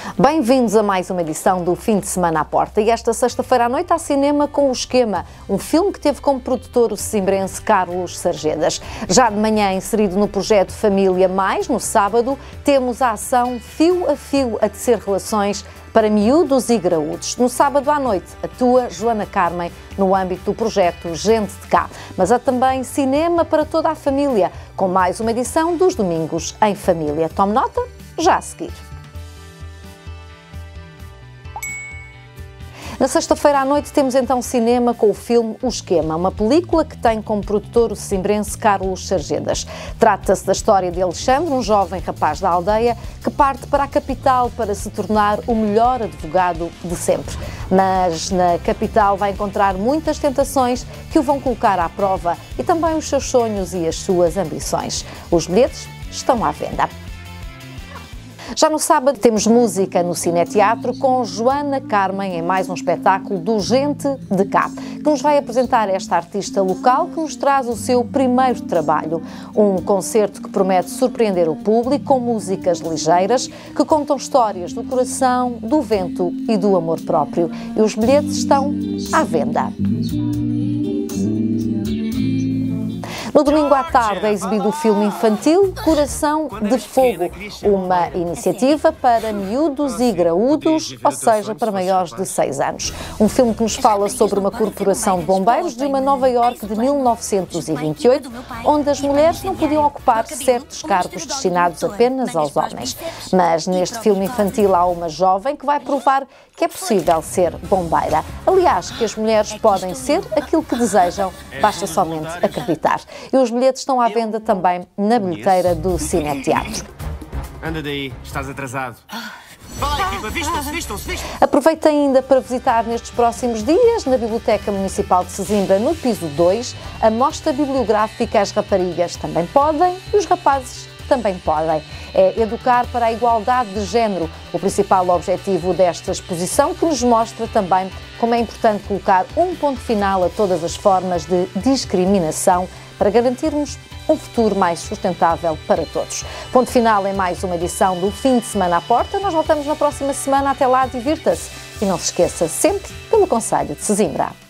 Bem-vindos a mais uma edição do Fim de Semana à Porta. E esta sexta-feira à noite há cinema com O Esquema, um filme que teve como produtor o sesimbrense Carlos Sarjedas. Já de manhã, inserido no projeto Família Mais, no sábado, temos a ação Fio a tecer relações para miúdos e graúdos. No sábado à noite, atua Joana Carmen no âmbito do projeto Gente de Cá. Mas há também cinema para toda a família, com mais uma edição dos Domingos em Família. Tome nota, já a seguir. Na sexta-feira à noite temos então cinema com o filme O Esquema, uma película que tem como produtor o sesimbrense Carlos Sarjedas. Trata-se da história de Alexandre, um jovem rapaz da aldeia que parte para a capital para se tornar o melhor advogado de sempre. Mas na capital vai encontrar muitas tentações que o vão colocar à prova e também os seus sonhos e as suas ambições. Os bilhetes estão à venda. Já no sábado temos música no Cineteatro com Joana Carmen em mais um espetáculo do Gente de Cá, que nos vai apresentar esta artista local que nos traz o seu primeiro trabalho. Um concerto que promete surpreender o público com músicas ligeiras que contam histórias do coração, do vento e do amor próprio. E os bilhetes estão à venda. No domingo à tarde é exibido o filme infantil Coração de Fogo, uma iniciativa para miúdos e graúdos, ou seja, para maiores de 6 anos. Um filme que nos fala sobre uma corporação de bombeiros de uma Nova Iorque de 1928, onde as mulheres não podiam ocupar certos cargos destinados apenas aos homens. Mas neste filme infantil há uma jovem que vai provar que é possível ser bombeira. Aliás, que as mulheres podem ser aquilo que desejam, basta somente acreditar. E os bilhetes estão à venda também na bilheteira do Cineteatro. Anda daí, estás atrasado. Fala, equipa, vistam-se. Aproveita ainda para visitar nestes próximos dias, na Biblioteca Municipal de Sesimbra, no piso 2, a mostra bibliográfica As Raparigas Também Podem e os Rapazes Também Podem. É educar para a igualdade de género, o principal objetivo desta exposição, que nos mostra também como é importante colocar um ponto final a todas as formas de discriminação para garantirmos um futuro mais sustentável para todos. Ponto final em mais uma edição do Fim de Semana à Porta. Nós voltamos na próxima semana. Até lá, divirta-se e não se esqueça sempre pelo Conselho de Sesimbra.